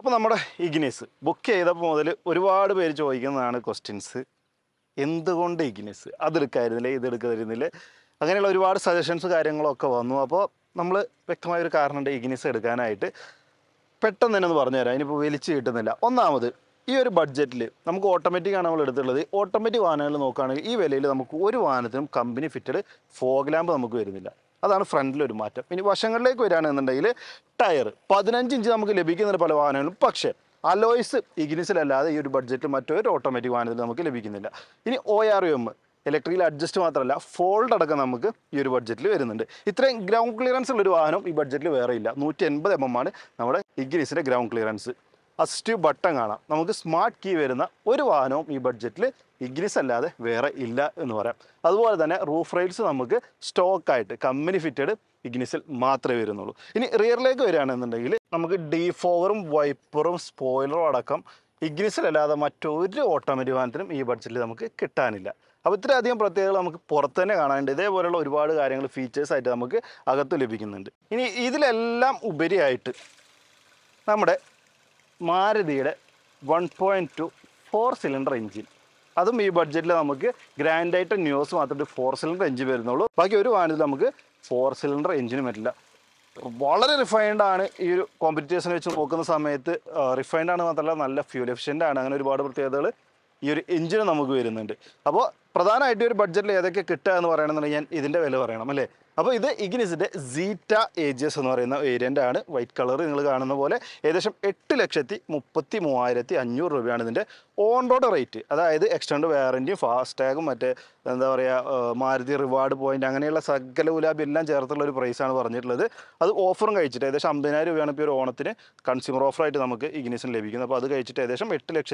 അപ്പോൾ നമ്മുടെ Ignis book ചെയ്തപ്പോൾ മുതൽ ഒരുപാട് പേര് ചോദിക്കുന്നതാണ് ക്വസ്റ്റ്യൻസ്. എന്തുകൊണ്ട് ഇഗ്നിസ് അതെടുക്കായിരുന്നില്ലേ, ഇതെടുക്കായിരുന്നില്ലേ, അങ്ങനെയുള്ള ഒരുപാട് സജഷൻസ് കാര്യങ്ങളൊക്കെ വന്നു. അപ്പോൾ നമ്മൾ വ്യക്തമായൊരു കാരണമുണ്ട് ഇഗ്നിസ് എടുക്കാനായിട്ട്. പെട്ടെന്ന് തന്നെ ഒന്ന് പറഞ്ഞുതരാം, ഇനിയിപ്പോൾ വലിച്ചു കിട്ടുന്നില്ല. ഒന്നാമത്, ഈ ഒരു ബഡ്ജറ്റിൽ നമുക്ക് ഓട്ടോമാറ്റിക്കാണ് നമ്മൾ എടുത്തുള്ളത്. ഓട്ടോമാറ്റിക് വാഹനങ്ങൾ നോക്കുകയാണെങ്കിൽ ഈ വിലയിൽ നമുക്ക് ഒരു വാഹനത്തിനും കമ്പനി ഫിറ്റഡ് ഫോഗ് ലാമ്പ് നമുക്ക് വരുന്നില്ല. അതാണ് ഫ്രണ്ടിലൊരു മാറ്റം. ഇനി വശങ്ങളിലേക്ക് വരികയാണെന്നുണ്ടെങ്കിൽ ടയർ 15 ഇഞ്ച് നമുക്ക് ലഭിക്കുന്നുണ്ട് പല വാഹനങ്ങളും. പക്ഷേ അലോയ്സ് ഇഗ്നിസിലല്ലാതെ ഈ ഒരു ബഡ്ജറ്റിൽ മറ്റൊരു ഓട്ടോമാറ്റിക് വാഹനത്തിൽ നമുക്ക് ലഭിക്കുന്നില്ല. ഇനി ORM ഇലക്ട്രിക്കൽ അഡ്ജസ്റ്റ് മാത്രമല്ല, ഫോൾഡ് അടക്കം നമുക്ക് ഈ ഒരു ബഡ്ജറ്റിൽ വരുന്നുണ്ട്. ഇത്രയും ഗ്രൗണ്ട് ക്ലിയറൻസ് ഉള്ളൊരു വാഹനം ഈ ബഡ്ജറ്റിൽ വേറെ ഇല്ല. 180 mm ആണ് നമ്മുടെ ഇഗ്നിസിൻ്റെ ഗ്രൗണ്ട് ക്ലിയറൻസ്. അസിസ്റ്റീവ് ബട്ടൺ കാണാം. നമുക്ക് സ്മാർട്ട് കീ വരുന്ന ഒരു വാഹനവും ഈ ബഡ്ജറ്റിൽ ഇഗ്നിസ് അല്ലാതെ വേറെ ഇല്ല എന്ന് പറയാം. അതുപോലെ തന്നെ റൂഫ് റെയിൽസ് നമുക്ക് സ്റ്റോക്കായിട്ട് കമ്പനി ഫിറ്റഡ് ഇഗ്നിസിൽ മാത്രമേ വരുന്നുള്ളൂ. ഇനി റിയറിലേക്ക് വരികയാണെന്നുണ്ടെങ്കിൽ നമുക്ക് ഡീഫോഗറും വൈപ്പറും സ്പോയിലറും അടക്കം ഇഗ്നിസിലല്ലാതെ മറ്റൊരു ഓട്ടോമാറ്റിക് വാഹനത്തിനും ഈ ബഡ്ജറ്റിൽ നമുക്ക് കിട്ടാനില്ല. അപ്പോൾ ഇത്രയധികം പ്രത്യേകതകൾ നമുക്ക് പുറത്ത് തന്നെ കാണാനുണ്ട്. ഇതേപോലെയുള്ള ഒരുപാട് കാര്യങ്ങൾ ഫീച്ചേഴ്സായിട്ട് നമുക്ക് അകത്ത് ലഭിക്കുന്നുണ്ട്. ഇനി ഇതിലെല്ലാം ഉപരിയായിട്ട് നമ്മുടെ മാരുതിയുടെ 1.2 4 സിലിണ്ടർ എഞ്ചിൻ, അതും ഈ ബഡ്ജറ്റിൽ നമുക്ക് ഗ്രാൻഡായിട്ട് ന്യൂസ് മാത്രമേ 4 സിലിണ്ടർ എഞ്ചിൻ വരുന്നുള്ളൂ. ബാക്കി ഒരു വാഹനത്തിൽ നമുക്ക് 4 സിലിണ്ടർ എഞ്ചിനും വരില്ല. വളരെ റിഫൈൻഡ് ആണ്. ഈ ഒരു കോമ്പറ്റീഷനെ വെച്ച് നോക്കുന്ന സമയത്ത് റിഫൈൻഡ് ആണ് മാത്രമല്ല നല്ല ഫ്യൂൽ എഫിഷ്യൻ്റ് ആണ്. അങ്ങനെ ഒരുപാട് പ്രത്യേകതകൾ ഈ ഒരു എഞ്ചിന് നമുക്ക് വരുന്നുണ്ട്. അപ്പോൾ പ്രധാനമായിട്ട് ഒരു ബഡ്ജറ്റിൽ ഏതൊക്കെ കിട്ടുക എന്ന് പറയണമെന്നുണ്ടെങ്കിൽ ഞാൻ ഇതിൻ്റെ വില പറയണം അല്ലേ. അപ്പോൾ ഇത് ഇഗ്നിസിൻ്റെ സീറ്റ AGS എന്ന് പറയുന്ന വേരിയൻ്റ് ആണ്. വൈറ്റ് കളർ നിങ്ങൾ കാണുന്ന പോലെ ഏകദേശം 8,33,500 രൂപയാണ് ഇതിൻ്റെ ഓൺ റോഡ് റേറ്റ്. അതായത് എക്സ്റ്റൻഡ് വാറൻറ്റിയും ഫാസ്ടാഗും മറ്റേ എന്താ പറയുക മാരുതി റിവാർഡ് പോയിൻ്റ് അങ്ങനെയുള്ള സകല ഗുലാബി എല്ലാം ചേർത്തുള്ള ഒരു പ്രൈസാണ് പറഞ്ഞിട്ടുള്ളത്. അത് ഓഫറും കഴിച്ചിട്ട് ഏകദേശം 50,000 രൂപയാണ് ഇപ്പോൾ ഒരു ഓണത്തിന് കൺസ്യൂമർ ഓഫറായിട്ട് നമുക്ക് ഇഗ്നിസിന് ലഭിക്കുന്നത്. അപ്പോൾ അത് കഴിച്ചിട്ട് ഏകദേശം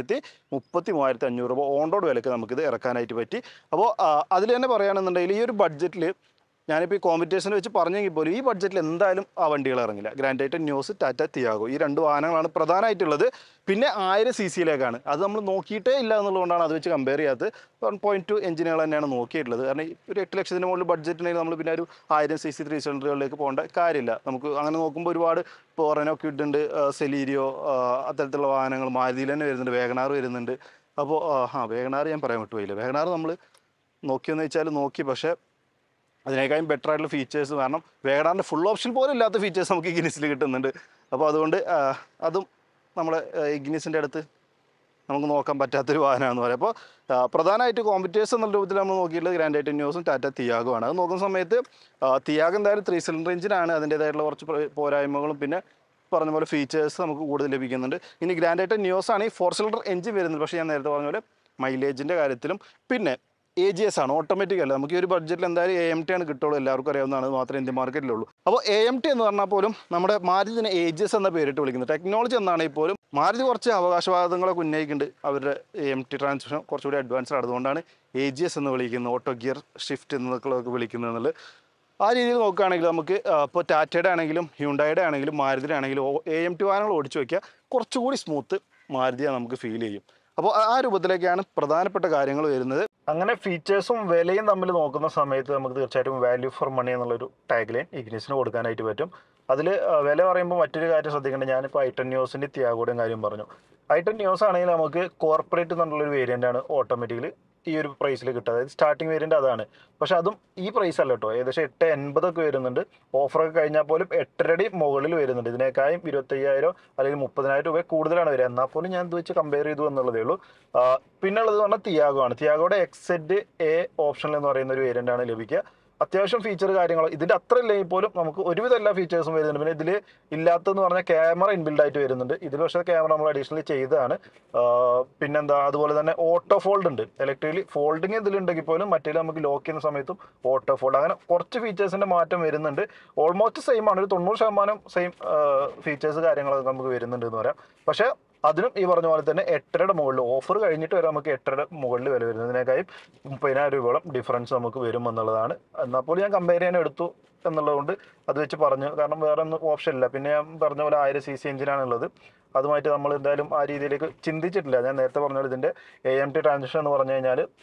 8,33,500 രൂപ ഓൺ റോഡ് വിലക്ക് നമുക്കിത് ഇറക്കാനായിട്ട് പറ്റി. അപ്പോൾ അതിൽ തന്നെ പറയുകയാണെന്നുണ്ടെങ്കിൽ ഈ ഒരു ബഡ്ജറ്റിൽ ഞാനിപ്പോൾ ഈ കോമ്പറ്റീഷൻ വെച്ച് പറഞ്ഞെങ്കിൽ പോലും ഈ ബഡ്ജറ്റിൽ എന്തായാലും ആ വണ്ടികൾ ഇറങ്ങില്ല. ഗ്രാൻഡായിട്ട് ന്യൂസ്, ടാറ്റ തിയാഗോ, ഈ രണ്ട് വാഹനങ്ങളാണ് പ്രധാനമായിട്ടുള്ളത്. പിന്നെ 1000 cc അത് നമ്മൾ നോക്കിയിട്ടേ ഇല്ല എന്നുള്ളതുകൊണ്ടാണ് അത് വെച്ച് കമ്പയർ ചെയ്യാത്തത്. 1.2 എഞ്ചിനുകൾ തന്നെയാണ് നോക്കിയിട്ടുള്ളത്. കാരണം ഒരു 8 ലക്ഷത്തിന് മുകളിൽ ബഡ്ജറ്റിനെങ്കിൽ നമ്മൾ പിന്നെ ഒരു 1000 cc 3 സിലിണ്ടറുകളിലേക്ക് പോകേണ്ട കാര്യമില്ല. നമുക്ക് അങ്ങനെ നോക്കുമ്പോൾ ഒരുപാട് ഇപ്പോൾ റെനോ ക്വിഡ് ഉണ്ട്, സെലീരിയോ, അത്തരത്തിലുള്ള വാഹനങ്ങൾ മാരുതിയിൽ തന്നെ വരുന്നുണ്ട്, വേഗനാർ വരുന്നുണ്ട്. അപ്പോൾ വേഗനാർ ഞാൻ പറയാൻ വിട്ടുപോയില്ല. വേഗനാർ നമ്മൾ നോക്കിയെന്ന് വെച്ചാൽ നോക്കി, പക്ഷേ അതിനേക്കാളും ബെറ്റർ ആയിട്ടുള്ള ഫീച്ചേഴ്സ്, കാരണം വേഗനാറിൻ്റെ ഫുൾ ഓപ്ഷൻ പോലും ഇല്ലാത്ത ഫീച്ചേഴ്സ് നമുക്ക് ഇഗ്നിസിൽ കിട്ടുന്നുണ്ട്. അപ്പോൾ അതുകൊണ്ട് അതും നമ്മളെ ഇഗ്നിസിൻ്റെ അടുത്ത് നമുക്ക് നോക്കാൻ പറ്റാത്തൊരു വാഹനമാണെന്ന് പറയാം. അപ്പോൾ പ്രധാനമായിട്ട് കോമ്പറ്റീഷൻ എന്നുള്ള രൂപത്തിൽ നമ്മൾ നോക്കിയിട്ടുള്ളത് ഗ്രാൻഡായിട്ട് ന്യൂസും ടാറ്റ തിയാഗോ ആണ്. അത് നോക്കുന്ന സമയത്ത് തിയാഗോ എന്തായാലും 3 സിലിണ്ടർ എഞ്ചിനാണ്. അതിൻ്റേതായിട്ടുള്ള കുറച്ച് പോരായ്മകളും പിന്നെ പറഞ്ഞ പോലെ ഫീച്ചേഴ്സ് നമുക്ക് കൂടുതൽ ലഭിക്കുന്നുണ്ട്. ഇനി ഗ്രാൻഡായിട്ട് ന്യൂസ് ആണ് ഈ 4 സിലിണ്ടർ എഞ്ചിൻ വരുന്നത്. പക്ഷേ ഞാൻ നേരത്തെ പറഞ്ഞ പോലെ മൈലേജിൻ്റെ കാര്യത്തിലും പിന്നെ AGS ആണ്, ഓട്ടോമാറ്റിക് അല്ല. നമുക്ക് ഈ ഒരു ബഡ്ജറ്റിൽ എന്തായാലും AMT ആണ് കിട്ടുള്ളൂ. എല്ലാവർക്കും അറിയാവുന്നതാണ്. അത് മാത്രമേ ഇന്ത്യൻ മാർക്കറ്റിലുള്ളൂ. അപ്പോൾ AMT എന്ന് പറഞ്ഞാൽ പോലും നമ്മുടെ മാരുതിനെ AGS എന്ന പേരിട്ട് വിളിക്കുന്നത്. ടെക്നോളജി എന്നാണെങ്കിൽ പോലും മാരുതി കുറച്ച് അവകാശവാദങ്ങളൊക്കെ ഉന്നയിക്കുന്നുണ്ട്. അവരുടെ AMT ട്രാൻസ്മിഷൻ കുറച്ചുകൂടി അഡ്വാൻസ്ഡ് അതുകൊണ്ടാണ് AGS എന്ന് വിളിക്കുന്നത്, ഓട്ടോ ഗിയർ ഷിഫ്റ്റ് എന്നൊക്കെ വിളിക്കുന്നത് എന്നുള്ളത്. ആ രീതിയിൽ നോക്കുകയാണെങ്കിൽ നമുക്ക് ഇപ്പോൾ ടാറ്റയുടെ ആണെങ്കിലും ഹ്യുണ്ടായുടെ ആണെങ്കിലും മാരുതിയുടെ ആണെങ്കിലും AMT വാഹനങ്ങൾ ഓടിച്ചു വയ്ക്കുക കുറച്ചുകൂടി സ്മൂത്ത് മാരുതിയാണ് നമുക്ക് ഫീൽ ചെയ്യും. അപ്പോൾ ആ രൂപത്തിലേക്കാണ് പ്രധാനപ്പെട്ട കാര്യങ്ങൾ വരുന്നത്. അങ്ങനെ ഫീച്ചേഴ്സും വിലയും തമ്മിൽ നോക്കുന്ന സമയത്ത് നമുക്ക് തീർച്ചയായിട്ടും വാല്യൂ ഫോർ മണി എന്നുള്ളൊരു ടാഗ് ലൈൻ ഇഗ്നിസിന് കൊടുക്കാനായിട്ട് പറ്റും. അതിൽ വില പറയുമ്പോൾ മറ്റൊരു കാര്യം ശ്രദ്ധിക്കേണ്ടത്, ഞാനിപ്പോൾ i10 ന്യൂസിൻ്റെ തിയാഗോയുടെയും കാര്യം പറഞ്ഞു. i10 ന്യൂസ് ആണെങ്കിൽ നമുക്ക് കോർപ്പറേറ്റ് എന്നുള്ളൊരു വേരിയൻ്റാണ് ഓട്ടോമാറ്റിക്കലി ഈ ഒരു പ്രൈസിൽ കിട്ടുക. അതായത് സ്റ്റാർട്ടിംഗ് വേരിയൻ്റ് അതാണ്. പക്ഷേ അതും ഈ പ്രൈസ് അല്ല കേട്ടോ. ഏകദേശം 880 വരുന്നുണ്ട്. ഓഫറൊക്കെ കഴിഞ്ഞാൽ പോലും 8.5 മുകളിൽ വരുന്നുണ്ട്. ഇതിനേക്കാളും 25,000 അല്ലെങ്കിൽ 30,000 രൂപ കൂടുതലാണ് വരിക. എന്നാൽ പോലും ഞാൻ ഇത് വെച്ച് കമ്പയർ ചെയ്തു എന്നുള്ളതേ ഉള്ളൂ. പിന്നെ ഉള്ളത് പറഞ്ഞാൽ തിയാഗോ ആണ്. തിയാഗോയുടെ XZA ഓപ്ഷനിൽ എന്ന് പറയുന്ന ഒരു വേരിയൻ്റാണ് ലഭിക്കുക. അത്യാവശ്യം ഫീച്ചർ കാര്യങ്ങൾ ഇതിൻ്റെ അത്ര ഇല്ലെങ്കിൽ പോലും നമുക്ക് ഒരുവിധം എല്ലാ ഫീച്ചേഴ്സും വരുന്നുണ്ട്. പിന്നെ ഇതിൽ ഇല്ലാത്തതെന്ന് പറഞ്ഞാൽ ക്യാമറ ഇൻബിൽഡ് ആയിട്ട് വരുന്നുണ്ട്. ഇതിൽ പക്ഷേ ക്യാമറ നമ്മൾ അഡീഷണലി ചെയ്തതാണ്. പിന്നെന്താ, അതുപോലെ തന്നെ ഓട്ടോ ഫോൾഡ് ഉണ്ട്. ഇലക്ട്രിക്കലി ഫോൾഡിങ് ഇതിലുണ്ടെങ്കിൽ പോലും മറ്റേ നമുക്ക് ലോക്ക് ചെയ്യുന്ന സമയത്തും ഓട്ടോ ഫോൾഡ്, അങ്ങനെ കുറച്ച് ഫീച്ചേഴ്സിൻ്റെ മാറ്റം വരുന്നുണ്ട്. ഓൾമോസ്റ്റ് സെയിം ആണ്, ഒരു 90% സെയിം ഫീച്ചേഴ്സ് കാര്യങ്ങളൊക്കെ നമുക്ക് വരുന്നുണ്ട് എന്ന് പറയാം. പക്ഷേ അതിനും ഈ പറഞ്ഞ പോലെ തന്നെ 8.5 മുകളിൽ ഓഫർ കഴിഞ്ഞിട്ട് വരെ നമുക്ക് 8.5 മുകളിൽ വില വരുന്നതിനേക്കാളും 30,000 രൂപയോളം ഡിഫറൻസ് നമുക്ക് വരും എന്നുള്ളതാണ്. എന്നാൽ പോലും ഞാൻ കമ്പയർ ചെയ്യാൻ എടുത്തു എന്നുള്ളതുകൊണ്ട് അത് വെച്ച് പറഞ്ഞു. കാരണം വേറെ ഒന്നും ഓപ്ഷൻ ഇല്ല. പിന്നെ ഞാൻ പറഞ്ഞ പോലെ 1000 cc എഞ്ചിനാണുള്ളത്. അതുമായിട്ട് നമ്മൾ എന്തായാലും ആ രീതിയിലേക്ക് ചിന്തിച്ചിട്ടില്ല. ഞാൻ നേരത്തെ പറഞ്ഞ പോലെ ഇതിൻ്റെ AMT ട്രാൻസിഷൻ എന്ന് പറഞ്ഞു കഴിഞ്ഞാൽ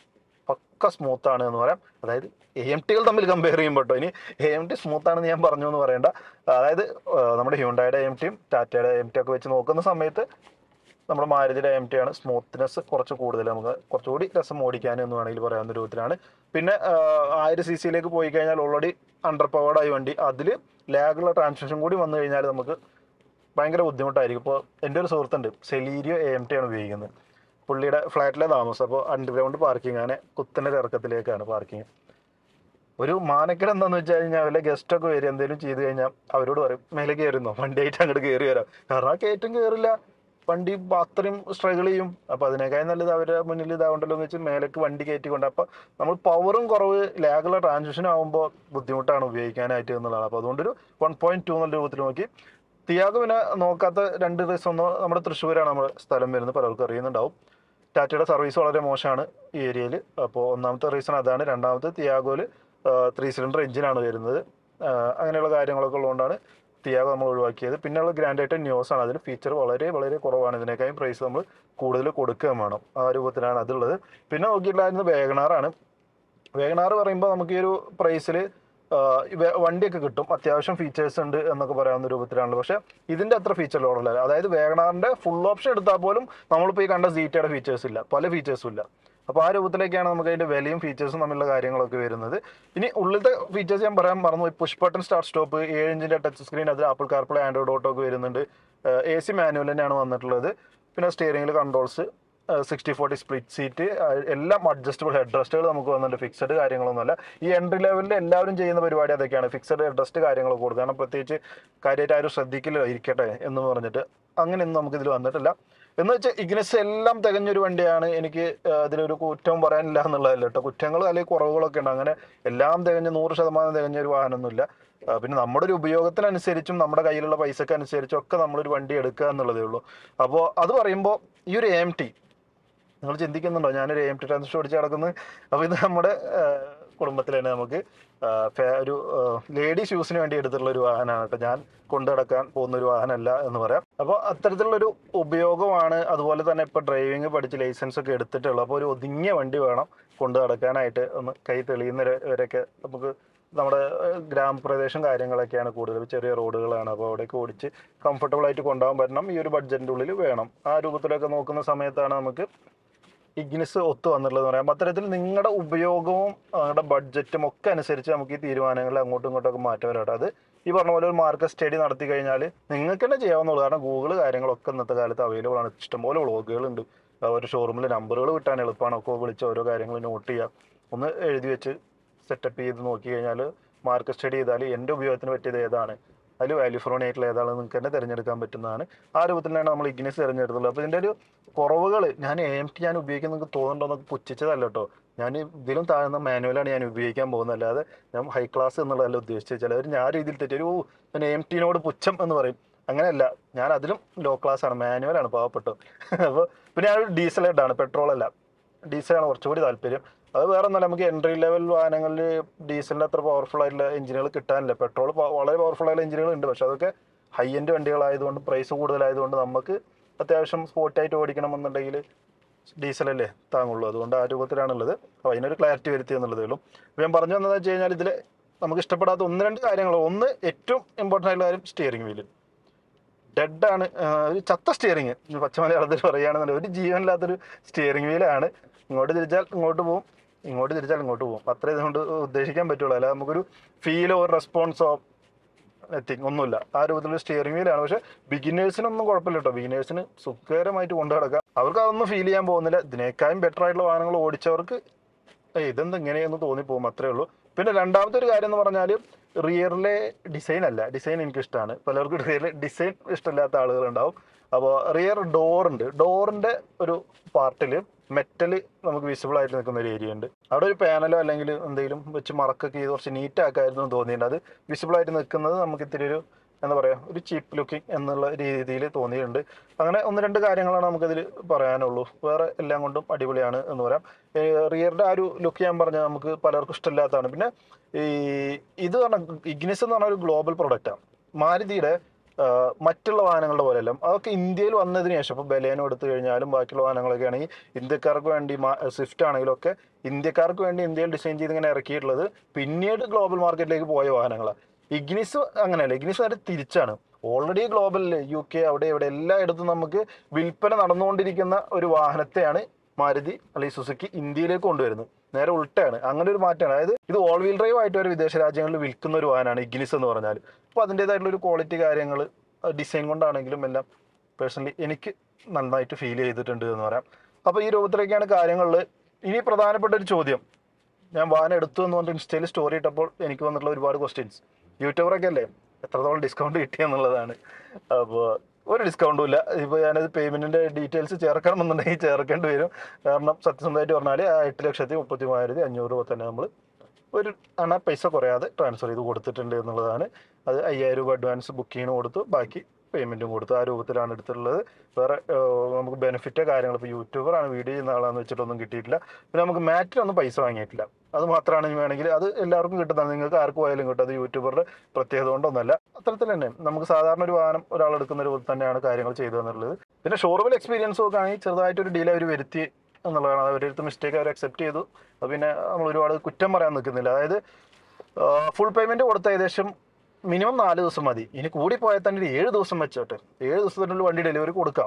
പക്ക സ്മൂത്താണ് എന്ന് പറയാം. അതായത് AMTകൾ തമ്മിൽ കമ്പയർ ചെയ്യുമ്പോൾ കേട്ടോ, ഇനി AMT സ്മൂത്താണെന്ന് ഞാൻ പറഞ്ഞു എന്ന് പറയേണ്ട. അതായത് നമ്മുടെ ഹ്യുണ്ടായുടെ AMTയും ടാറ്റയുടെ AMT ഒക്കെ വെച്ച് നോക്കുന്ന സമയത്ത് നമ്മുടെ മാരുതിയുടെ AMT ആണ് സ്മൂത്ത്നെസ് കുറച്ച് കൂടുതൽ, നമുക്ക് കുറച്ചുകൂടി രസം ഓടിക്കാൻ എന്ന് വേണമെങ്കിൽ പറയാവുന്ന രൂപത്തിലാണ്. പിന്നെ 1000 cc പോയി കഴിഞ്ഞാൽ ഓൾറെഡി അണ്ടർ പവേർഡായി വണ്ടി, അതിൽ ലാഗുള്ള ട്രാൻസ്മിഷൻ കൂടി വന്നു കഴിഞ്ഞാൽ നമുക്ക് ഭയങ്കര ബുദ്ധിമുട്ടായിരിക്കും. ഇപ്പോൾ എൻ്റെ ഒരു സുഹൃത്തുണ്ട്, സെലീരിയോ AMT ആണ് ഉപയോഗിക്കുന്നത്. പുള്ളിയുടെ ഫ്ലാറ്റിലെ താമസം, അപ്പോൾ അണ്ടർഗ്രൗണ്ട് പാർക്കിംഗ്, അങ്ങനെ കുത്തൻ്റെ ഇറക്കത്തിലേക്കാണ് പാർക്കിങ്. ഒരു മാനക്കേട് എന്താണെന്ന് വെച്ച് കഴിഞ്ഞാൽ വല്ല ഗസ്റ്റൊക്കെ വരും എന്തെങ്കിലും ചെയ്ത് കഴിഞ്ഞാൽ അവരോട് പറയും മേലെ കയറുന്നോ, വണ്ടിയായിട്ട് അങ്ങോട്ട് കയറി വരാം. കാരണം ആ കയറ്റം കയറില്ല, വണ്ടി അത്രയും സ്ട്രഗിൾ ചെയ്യും. അപ്പോൾ അതിനേക്കാൾ നല്ലത് അവരുടെ മുന്നിൽ ഇതാവണ്ടല്ലോ എന്ന് വെച്ച് മേലേക്ക് വണ്ടി കയറ്റിക്കൊണ്ട്, അപ്പോൾ നമ്മൾ പവറും കുറവ്, ലാഗുള്ള ട്രാൻസ്മിഷൻ ആകുമ്പോൾ ബുദ്ധിമുട്ടാണ് ഉപയോഗിക്കാനായിട്ട് എന്നുള്ളതാണ്. അപ്പോൾ അതുകൊണ്ടൊരു 1.2 എന്നുള്ള രൂപത്തിൽ നോക്കി. തിയാഗോ പിന്നെ നോക്കാത്ത 2 റീസൺ. ഒന്ന്, നമ്മുടെ തൃശ്ശൂരാണ് നമ്മുടെ സ്ഥലം വരുന്നത്, പലർക്കും അറിയുന്നുണ്ടാവും. ടാറ്റയുടെ സർവീസ് വളരെ മോശമാണ് ഈ ഏരിയയിൽ. അപ്പോൾ ഒന്നാമത്തെ റീസൺ അതാണ്. രണ്ടാമത്തെ, തിയാഗോയിൽ 3 സിലിണ്ടർ എഞ്ചിനാണ് വരുന്നത്. അങ്ങനെയുള്ള കാര്യങ്ങളൊക്കെ ഉള്ളതുകൊണ്ടാണ് തിയാഗോ നമ്മൾ ഒഴിവാക്കിയത്. പിന്നെയുള്ള ഗ്രാൻഡായിട്ട് ന്യൂസാണ്, അതിൽ ഫീച്ചർ വളരെ വളരെ കുറവാണ്. ഇതിനേക്കാളും പ്രൈസ് നമ്മൾ കൂടുതൽ കൊടുക്കുകയും വേണം. ആ രൂപത്തിലാണ് അതുള്ളത്. പിന്നെ നോക്കിയിട്ടുണ്ടായിരുന്നത് വേഗണാറാണ്. വേഗണാർ പറയുമ്പോൾ നമുക്ക് ഈ ഒരു പ്രൈസിൽ വണ്ടിയൊക്കെ കിട്ടും, അത്യാവശ്യം ഫീച്ചേഴ്സ് ഉണ്ട് എന്നൊക്കെ പറയാവുന്ന രൂപത്തിലാണ്. പക്ഷേ ഇതിൻ്റെ അത്ര ഫീച്ചർ ലോഡല്ല. അതായത് വേഗണാറിൻ്റെ ഫുൾ ഓപ്ഷൻ എടുത്താൽ പോലും നമ്മളിപ്പോൾ ഈ കണ്ട സീറ്റയുടെ ഫീച്ചേഴ്സ് ഇല്ല, പല ഫീച്ചേഴ്സും ഇല്ല. അപ്പോൾ ആ രൂപത്തിലേക്കാണ് നമുക്ക് അതിൻ്റെ വിലയും ഫീച്ചേഴ്സും തമ്മിലുള്ള കാര്യങ്ങളൊക്കെ വരുന്നത്. ഇനി ഉള്ളിലത്തെ ഫീച്ചേഴ്സ് ഞാൻ പറയാൻ മറന്നു. പുഷ് ബട്ടൺ സ്റ്റാർട്ട് സ്റ്റോപ്പ്, 7 ഇഞ്ചിൻ്റെ ടച്ച് സ്ക്രീൻ, അതിൽ ആപ്പിൾ കാർപ്ലേ, ആൻഡ്രോയിഡ് ഓട്ടോ ഒക്കെ വരുന്നുണ്ട്. AC മാനുവൽ തന്നെയാണ് വന്നിട്ടുള്ളത്. പിന്നെ സ്റ്റിയറിംഗിൽ കൺട്രോൾസ്, 60/40 സ്പ്ലിറ്റ് സീറ്റ്, എല്ലാം അഡ്ജസ്റ്റബിൾ ഹെഡ് റെസ്റ്റുകൾ നമുക്ക് വന്നിട്ടുണ്ട്. ഫിക്സഡ് കാര്യങ്ങളൊന്നുമല്ല. ഈ എൻട്രി ലെവലിൽ എല്ലാവരും ചെയ്യുന്ന പരിപാടി അതൊക്കെയാണ്, ഫിക്സഡ് ഹെഡ് റെസ്റ്റ് കാര്യങ്ങളൊക്കെ കൊടുക്കുക. കാരണം പ്രത്യേകിച്ച് കാര്യമായിട്ട് ആരും ശ്രദ്ധിക്കില്ല ഇരിക്കട്ടെ എന്ന് പറഞ്ഞിട്ട് അങ്ങനെയൊന്നും നമുക്കിതിൽ വന്നിട്ടില്ല. എന്ന് വെച്ചാൽ ഇഗ്നിസ് എല്ലാം തികഞ്ഞൊരു വണ്ടിയാണ്. എനിക്ക് അതിലൊരു കുറ്റവും പറയാനില്ല എന്നുള്ളതല്ല കേട്ടോ. കുറ്റങ്ങൾ അല്ലെങ്കിൽ കുറവുകളൊക്കെ ഉണ്ട്. അങ്ങനെ എല്ലാം തികഞ്ഞ 100% തികഞ്ഞ ഒരു വാഹനമൊന്നുമില്ല. പിന്നെ നമ്മുടെ ഒരു ഉപയോഗത്തിനനുസരിച്ചും നമ്മുടെ കയ്യിലുള്ള പൈസക്ക് അനുസരിച്ചും ഒക്കെ നമ്മളൊരു വണ്ടി എടുക്കുക എന്നുള്ളതേ ഉള്ളൂ. അപ്പോൾ അത് പറയുമ്പോൾ ഈ ഒരു AMT നിങ്ങൾ ചിന്തിക്കുന്നുണ്ടോ ഞാനൊരു AMT ട്രാൻസ്മിഷൻ ഓടിച്ച് കിടക്കുന്നത്? അപ്പോൾ ഇത് നമ്മുടെ കുടുംബത്തിൽ തന്നെ നമുക്ക് ഒരു ലേഡീസ് യൂസിന് വേണ്ടി എടുത്തിട്ടുള്ള ഒരു വാഹനമാണ് കേട്ടോ. ഞാൻ കൊണ്ടു നടക്കാൻ പോകുന്ന ഒരു വാഹനമല്ല എന്ന് പറയാം. അപ്പോൾ അത്തരത്തിലുള്ളൊരു ഉപയോഗമാണ്. അതുപോലെ തന്നെ ഇപ്പോൾ ഡ്രൈവിംഗ് പഠിച്ച് ലൈസൻസ് ഒക്കെ എടുത്തിട്ടുള്ളൂ. അപ്പോൾ ഒരു ഒതുങ്ങിയ വണ്ടി വേണം കൊണ്ടു നടക്കാനായിട്ട്, ഒന്ന് കൈ തെളിയുന്നവരൊക്കെ. നമുക്ക് നമ്മുടെ ഗ്രാമപ്രദേശം കാര്യങ്ങളൊക്കെയാണ് കൂടുതൽ, ചെറിയ റോഡുകളാണ്. അപ്പോൾ അവിടേക്ക് ഓടിച്ച് കംഫർട്ടബിൾ ആയിട്ട് കൊണ്ടുപോകാൻ പറ്റണം, ഈ ഒരു ബഡ്ജറ്റിൻ്റെ ഉള്ളിൽ വേണം. ആ രൂപത്തിലൊക്കെ നോക്കുന്ന സമയത്താണ് നമുക്ക് ഇഗ്നിസ് ഒത്തു വന്നിട്ടുള്ളത് പറയാം. അത്തരത്തിൽ നിങ്ങളുടെ ഉപയോഗവും നിങ്ങളുടെ ബഡ്ജറ്റും ഒക്കെ അനുസരിച്ച് നമുക്ക് ഈ തീരുമാനങ്ങൾ അങ്ങോട്ടും ഇങ്ങോട്ടൊക്കെ മാറ്റം വരാം. അത് ഈ പറഞ്ഞ പോലെ ഒരു മാർക്കറ്റ് സ്റ്റഡി നടത്തി കഴിഞ്ഞാൽ നിങ്ങൾക്ക് തന്നെ ചെയ്യാവുന്നുള്ളൂ. കാരണം ഗൂഗിൾ കാര്യങ്ങളൊക്കെ ഇന്നത്തെ കാലത്ത് അവൈലബിൾ ആണ്. ഇഷ്ടംപോലെ വ്ളോഗുകളുണ്ട്. ഒരു ഷോറൂമിൽ നമ്പറുകൾ കിട്ടാൻ എളുപ്പമാണ്. ഒക്കെ വിളിച്ച് ഓരോ കാര്യങ്ങൾ നോട്ട് ചെയ്യുക, ഒന്ന് എഴുതി വെച്ച് സെറ്റപ്പ് ചെയ്ത് നോക്കി കഴിഞ്ഞാൽ മാർക്കറ്റ് സ്റ്റഡി ചെയ്താൽ എൻ്റെ ഉപയോഗത്തിന് പറ്റിയത് ഏതാണ്, അതിൽ വാല്യൂ ഫോർ മണി ആയിട്ടുള്ള ഏതാണെന്ന് നിങ്ങൾക്ക് തന്നെ തിരഞ്ഞെടുക്കാൻ പറ്റുന്നതാണ്. ആ രൂപത്തിലാണ് നമ്മൾ ഇഗ്നിസ് തിരഞ്ഞെടുത്തുള്ളത്. അപ്പോൾ ഇതിൻ്റെ ഒരു കുറവുകൾ, ഞാൻ AMT ഞാൻ ഉപയോഗിക്കുന്നത് നിങ്ങൾക്ക് തോന്നുന്നുണ്ടോ എന്നൊക്കെ പുച്ഛിച്ചതല്ല കേട്ടോ. ഞാൻ ഇതിലും താഴ്ന്ന മാനുവലാണ് ഞാൻ ഉപയോഗിക്കാൻ പോകുന്നത്, അല്ലാതെ ഞാൻ ഹൈ ക്ലാസ് എന്നുള്ളതല്ല ഉദ്ദേശിച്ചത്. ചിലവർ ഞാൻ രീതിയിൽ തെറ്റി ഞാൻ AMTനോട് പുച്ഛം എന്ന് പറയും. അങ്ങനെയല്ല, ഞാൻ അതിലും ലോ ക്ലാസ് ആണ്, മാനുവലാണ് പാവപ്പെട്ടു. അപ്പോൾ പിന്നെ ഞാൻ ഡീസൽ ഹെഡാണ്, പെട്രോൾ അല്ല. ഡീസലാണ് കുറച്ചുകൂടി താല്പര്യം. അത് വേറെ ഒന്നല്ല, നമുക്ക് എൻട്രി ലെവൽ വാഹനങ്ങളിൽ ഡീസലിൻ്റെ അത്ര പവർഫുൾ ആയിട്ടുള്ള എഞ്ചിനുകൾ കിട്ടാനില്ല. പെട്രോൾ വളരെ പവർഫുൾ ആയിട്ടുള്ള എഞ്ചിനുകൾ ഉണ്ട്, പക്ഷെ അതൊക്കെ ഹൈ എൻഡ് വണ്ടികളായതുകൊണ്ട് പ്രൈസ് കൂടുതലായതുകൊണ്ട് നമുക്ക് അത്യാവശ്യം സ്പോർട്ടായിട്ട് ഓടിക്കണമെന്നുണ്ടെങ്കിൽ ഡീസലല്ലേ താങ്ങുള്ളൂ. അതുകൊണ്ട് ആ രൂപത്തിലാണുള്ളത്. അപ്പോൾ അതിനൊരു ക്ലാരിറ്റി വരുത്തി എന്നുള്ളതേ ഉള്ളൂ. അപ്പോൾ ഞാൻ പറഞ്ഞു വന്നതെന്ന് വെച്ച് കഴിഞ്ഞാൽ ഇതിൽ നമുക്ക് ഇഷ്ടപ്പെടാത്ത 1-2 കാര്യങ്ങൾ. ഒന്ന്, ഏറ്റവും ഇമ്പോർട്ടൻ്റ് ആയിട്ടുള്ള കാര്യം സ്റ്റിയറിംഗ് വീല് ഡെഡാണ്. ഒരു ചത്ത സ്റ്റിയറിങ്, പച്ചമലയാളത്തിൽ പറയുകയാണെന്നുണ്ടെങ്കിൽ ഒരു ജീവനില്ലാത്തൊരു സ്റ്റിയറിംഗ് വീലാണ്. ഇങ്ങോട്ട് തിരിച്ചാൽ ഇങ്ങോട്ട് പോകും, ഇങ്ങോട്ട് തിരിച്ചാൽ ഇങ്ങോട്ട് പോകും. അത്രേ ഇതുകൊണ്ട് ഉദ്ദേശിക്കാൻ പറ്റുള്ളൂ. അല്ല നമുക്കൊരു ഫീലോ റെസ്പോൺസോ എത്തിങ് ഒന്നുമില്ല. ആ രൂപത്തിലുള്ള സ്റ്റിയറിംഗ് വീലാണ്. പക്ഷേ ബിഗിനേഴ്സിനൊന്നും കുഴപ്പമില്ല കേട്ടോ. ബിഗിനേഴ്സിന് സുഖകരമായിട്ട് കൊണ്ടു നടക്കാം. അവർക്ക് അതൊന്നും ഫീൽ ചെയ്യാൻ പോകുന്നില്ല. ഇതിനേക്കാളും ബെറ്റർ ആയിട്ടുള്ള വാഹനങ്ങൾ ഓടിച്ചവർക്ക് ഇതെന്ത് ഇങ്ങനെയെന്ന് തോന്നിപ്പോകും, അത്രേ ഉള്ളൂ. പിന്നെ രണ്ടാമത്തെ ഒരു കാര്യം എന്ന് പറഞ്ഞാൽ റിയറിലെ ഡിസൈൻ അല്ല. ഡിസൈൻ എനിക്കിഷ്ടമാണ്. പലർക്കും റിയറിലെ ഡിസൈൻ ഇഷ്ടമില്ലാത്ത ആളുകളുണ്ടാവും. അപ്പോൾ റിയർ ഡോറുണ്ട്. ഡോറിൻ്റെ ഒരു പാർട്ടിൽ മെറ്റൽ നമുക്ക് വിസിബിൾ ആയിട്ട് നിൽക്കുന്ന ഒരു ഏരിയ ഉണ്ട്. അവിടെ ഒരു പാനലോ അല്ലെങ്കിൽ എന്തെങ്കിലും വെച്ച് മറക്കൊക്കെ ചെയ്ത് കുറച്ച് നീറ്റാക്കായിരുന്നു തോന്നിയിട്ടുണ്ട്. അത് വിസിബിൾ ആയിട്ട് നിൽക്കുന്നത് നമുക്ക് ഇത്തിരി ഒരു എന്താ പറയുക, ഒരു ചീപ്പ് ലുക്കിംഗ് എന്നുള്ള രീതിയിൽ തോന്നിയിട്ടുണ്ട്. അങ്ങനെ 1-2 കാര്യങ്ങളാണ് നമുക്കതിൽ പറയാനുള്ളൂ. വേറെ എല്ലാം കൊണ്ടും അടിപൊളിയാണ് എന്ന് പറയാം. റിയറിൻ്റെ ആ ഒരു ലുക്ക് ഞാൻ പറഞ്ഞാൽ നമുക്ക് പലർക്കും ഇഷ്ടമില്ലാത്തതാണ്. പിന്നെ ഇത് പറഞ്ഞാൽ ഇഗ്നിസ് എന്ന് പറഞ്ഞാൽ ഒരു ഗ്ലോബൽ പ്രൊഡക്റ്റാണ്. മാരുതിയുടെ മറ്റുള്ള വാഹനങ്ങളുടെ പോലെയല്ല. അതൊക്കെ ഇന്ത്യയിൽ വന്നതിന് ശേഷം ഇപ്പോൾ ബലേനോ എടുത്തു കഴിഞ്ഞാലും ബാക്കിയുള്ള വാഹനങ്ങളൊക്കെ ആണെങ്കിൽ ഇന്ത്യക്കാർക്ക് വേണ്ടി സ്വിഫ്റ്റ് ആണെങ്കിലും ഒക്കെ ഇന്ത്യക്കാർക്ക് വേണ്ടി ഇന്ത്യയിൽ ഡിസൈൻ ചെയ്ത് ഇങ്ങനെ ഇറക്കിയിട്ടുള്ളത് പിന്നീട് ഗ്ലോബൽ മാർക്കറ്റിലേക്ക് പോയ വാഹനങ്ങളാണ്. ഇഗ്നിസ് അങ്ങനെയല്ല, ഇഗ്നിസ് നേരെ തിരിച്ചാണ്. ഓൾറെഡി ഗ്ലോബലിൽ UK അവിടെ ഇവിടെ എല്ലായിടത്തും നമുക്ക് വിൽപ്പന നടന്നുകൊണ്ടിരിക്കുന്ന ഒരു വാഹനത്തെയാണ് മാരുതി അല്ലെങ്കിൽ സുസുക്കി ഇന്ത്യയിലേക്ക് കൊണ്ടുവരുന്നത്. നേരെ ഉൾട്ടയാണ്, അങ്ങനെ ഒരു മാറ്റമാണ്. അതായത് ഇത് ഓൾ വീൽ ഡ്രൈവ് ആയിട്ട് ഒരു വിദേശ രാജ്യങ്ങളിൽ വിൽക്കുന്ന ഒരു വാഹനമാണ് ഇഗ്നിസ് എന്ന് പറഞ്ഞാൽ. അപ്പോൾ അതിൻ്റേതായിട്ടുള്ള ഒരു ക്വാളിറ്റി കാര്യങ്ങൾ ഡിസൈൻ കൊണ്ടാണെങ്കിലും എല്ലാം പേഴ്സണലി എനിക്ക് നന്നായിട്ട് ഫീൽ ചെയ്തിട്ടുണ്ട് എന്ന് പറയാം. അപ്പോൾ ഈ രൂപത്തിലേക്കാണ് കാര്യങ്ങളിൽ. ഇനി പ്രധാനപ്പെട്ട ഒരു ചോദ്യം, ഞാൻ വാഹനം എടുത്തു എന്ന് പറഞ്ഞിട്ട് ഇൻസ്റ്റയിൽ സ്റ്റോറി ഇട്ടപ്പോൾ എനിക്ക് വന്നിട്ടുള്ള ഒരുപാട് ക്വസ്റ്റ്യൻസ്, യൂട്യൂബറൊക്കെ അല്ലേ എത്രത്തോളം ഡിസ്കൗണ്ട് കിട്ടിയെന്നുള്ളതാണ്. അപ്പോൾ ഒരു ഡിസ്കൗണ്ടും ഇല്ല. ഇപ്പോൾ ഞാനത് പേയ്മെൻറ്റിൻ്റെ ഡീറ്റെയിൽസ് ചേർക്കണമെന്നുണ്ടെങ്കിൽ ചേർക്കേണ്ടി വരും. കാരണം സത്യസന്ധമായിട്ട് പറഞ്ഞാൽ ആ 8,33,500 രൂപ തന്നെ നമ്മൾ ഒരു പൈസ കുറയാതെ ട്രാൻസ്ഫർ ചെയ്ത് കൊടുത്തിട്ടുണ്ട് എന്നുള്ളതാണ്. അത് 5,000 രൂപ അഡ്വാൻസ് ബുക്കിങ്ങിന് കൊടുത്തു, ബാക്കി പേയ്മെൻറ്റും കൊടുത്തു. ആ രൂപത്തിലാണ് എടുത്തിട്ടുള്ളത്. വേറെ നമുക്ക് ബെനിഫിറ്റോ കാര്യങ്ങൾ ഇപ്പോൾ യൂട്യൂബറാണ് വീഡിയോ ചെയ്യുന്ന ആളാണെന്ന് വെച്ചിട്ടൊന്നും കിട്ടിയിട്ടില്ല. പിന്നെ നമുക്ക് മാറ്റിനൊന്നും പൈസ വാങ്ങിയിട്ടില്ല. അത് മാത്രമാണ് വേണമെങ്കിൽ അത് എല്ലാവർക്കും കിട്ടുന്നതാണ്, നിങ്ങൾക്ക് ആർക്ക് പോയാലും കിട്ടും. അത് യൂട്യൂബറുടെ പ്രത്യേകത കൊണ്ടൊന്നല്ല. അത്തരത്തിൽ തന്നെ നമുക്ക് സാധാരണ ഒരു വാഹനം ഒരാൾ എടുക്കുന്ന രൂപത്തിൽ തന്നെയാണ് കാര്യങ്ങൾ ചെയ്തു തന്നിട്ടുള്ളത്. പിന്നെ ഷോറൂമിൽ എക്സ്പീരിയൻസ് നോക്കുകയാണെങ്കിൽ ചെറുതായിട്ടൊരു ഡീൽ അവർ വരുത്തി എന്നുള്ളതാണ്. അവരെടുത്ത് മിസ്റ്റേക്ക് അവർ അക്സെപ്റ്റ് ചെയ്തു. പിന്നെ നമ്മൾ ഒരുപാട് കുറ്റം പറയാൻ നിൽക്കുന്നില്ല. അതായത് ഫുൾ പേയ്മെൻറ്റ് കൊടുത്ത ഏകദേശം മിനിമം 4 ദിവസം മതി. ഇനി കൂടി പോയാൽ തന്നെ ഒരു 7 ദിവസം വെച്ചോട്ടെ, 7 ദിവസത്തിനുള്ളിൽ വണ്ടി ഡെലിവറി കൊടുക്കാം.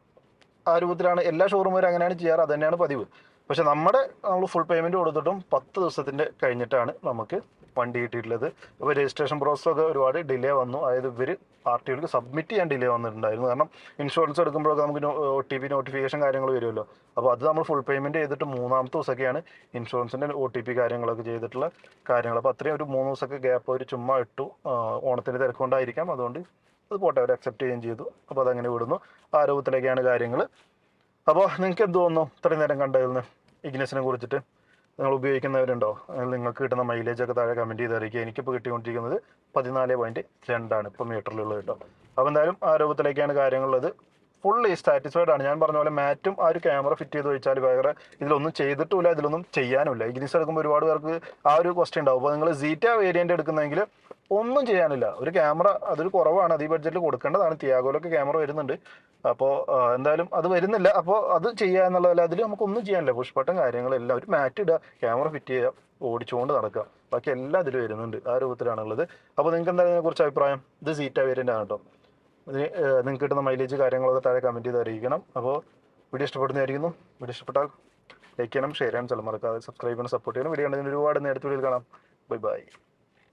ആ രൂപത്തിലാണ് എല്ലാ ഷോറൂമുകാരും അങ്ങനെയാണ് ചെയ്യാറ്, അത് തന്നെയാണ് പതിവ്. പക്ഷെ നമ്മൾ ഫുൾ പേയ്മെൻറ്റ് കൊടുത്തിട്ടും 10 ദിവസത്തിൻ്റെ കഴിഞ്ഞിട്ടാണ് നമുക്ക് വണ്ടി കിട്ടിയിട്ടുള്ളത്. അപ്പോൾ രജിസ്ട്രേഷൻ പ്രോസസ്സൊക്കെ ഒരുപാട് ഡിലേ വന്നു. അതായത് ഇവർ RTOക്ക് സബ്മിറ്റ് ചെയ്യാൻ ഡിലേ വന്നിട്ടുണ്ടായിരുന്നു. കാരണം ഇൻഷുറൻസ് എടുക്കുമ്പോഴൊക്കെ നമുക്ക് OTP നോട്ടിഫിക്കേഷൻ കാര്യങ്ങൾ വരുമല്ലോ. അപ്പോൾ അത് നമ്മൾ ഫുൾ പേയ്മെൻറ്റ് ചെയ്തിട്ട് 3-ാമത്തെ ദിവസമൊക്കെയാണ് ഇൻഷുറൻസിൻ്റെ OTP കാര്യങ്ങളൊക്കെ ചെയ്തിട്ടുള്ള കാര്യങ്ങൾ. അപ്പോൾ അത്രയും ഒരു 3 ദിവസമൊക്കെ ഗ്യാപ്പ് അവർ ചുമ്മാ ഇട്ടു. ഓണത്തിൻ്റെ തിരക്കൊണ്ടായിരിക്കാം, അതുകൊണ്ട് അത് പോട്ടെ, അവർ അക്സെപ്റ്റ് ചെയ്യുകയും ചെയ്തു. അപ്പോൾ അതങ്ങനെ വിടുന്നു. ആ രൂപത്തിലേക്കാണ് കാര്യങ്ങൾ. അപ്പോൾ നിങ്ങൾക്ക് എന്ത് തോന്നുന്നു ഇത്രയും നേരം കണ്ടതിൽ നിന്ന് ഇഗ്നിസിനെ കുറിച്ചിട്ട്? നിങ്ങൾ ഉപയോഗിക്കുന്നവരുണ്ടോ? നിങ്ങൾക്ക് കിട്ടുന്ന മൈലേജൊക്കെ താഴെ കമൻറ്റ് ചെയ്ത് അറിയിക്കുക. എനിക്കിപ്പോൾ കിട്ടിക്കൊണ്ടിരിക്കുന്നത് 14.2 ഇപ്പോൾ മീറ്ററിലുള്ളത് കേട്ടോ. അപ്പോൾ എന്തായാലും ആ രൂപത്തിലേക്കാണ് കാര്യങ്ങളുള്ളത്. ഫുള്ളി സാറ്റിസ്ഫൈഡ് ആണ്. ഞാൻ പറഞ്ഞ പോലെ മാറ്റും ആ ഒരു ക്യാമറ ഫിറ്റ് ചെയ്ത് വെച്ചാൽ വേറെ ഇതിലൊന്നും ചെയ്തിട്ടുമില്ല, ഇതിലൊന്നും ചെയ്യാനുമില്ല. ഇഗ്നിസ് എടുക്കുമ്പോൾ ഒരുപാട് പേർക്ക് ആ ഒരു ക്വസ്റ്റ്യൻ ഉണ്ടാവും. അപ്പോൾ നിങ്ങൾ സീറ്റ വേരിയൻ്റ് എടുക്കുന്നതെങ്കിൽ ഒന്നും ചെയ്യാനില്ല. ഒരു ക്യാമറ അതൊരു കുറവാണ്, അത് ഈ ബഡ്ജറ്റിൽ കൊടുക്കേണ്ടതാണ്. തിയാഗോയിലൊക്കെ ക്യാമറ വരുന്നുണ്ട്. അപ്പോൾ എന്തായാലും അത് വരുന്നില്ല. അപ്പോൾ അത് ചെയ്യുക എന്നുള്ളതല്ല, അതിൽ നമുക്കൊന്നും ചെയ്യാനില്ല. പുഷ് ബട്ടൺ കാര്യങ്ങളെല്ലാം ഒരു മാറ്റ് ഇടുക, ക്യാമറ ഫിറ്റ് ചെയ്യുക, ഓടിച്ചുകൊണ്ട് നടക്കുക, ബാക്കി എല്ലാം ഇതിൽ വരുന്നുണ്ട്. ആ രൂപത്തിലാണുള്ളത്. അപ്പോൾ നിങ്ങൾക്ക് എന്തായാലും ഇതിനെക്കുറിച്ച് അഭിപ്രായം? ഇത് സീറ്റ വേരിയൻ്റ് ആണ് കേട്ടോ. ഇതിന് നിങ്ങൾക്ക് കിട്ടുന്ന മൈലേജ് കാര്യങ്ങളൊക്കെ താഴെ കമൻറ്റ് ചെയ്ത് അറിയിക്കണം. അപ്പോൾ വീഡിയോ ഇഷ്ടപ്പെടുന്നതായിരിക്കുന്നു. വീഡിയോ ഇഷ്ടപ്പെട്ടാൽ ലൈക്ക് ചെയ്യണം, ഷെയർ ചെയ്യാൻ ചില മറക്കാതെ സബ്സ്ക്രൈബ് ചെയ്യണം, സപ്പോർട്ട് ചെയ്യണം. വീഡിയോ കണ്ടതിന് ഒരുപാട് നേരത്തെ വീഡിയോയിൽ കാണാം. Bye by.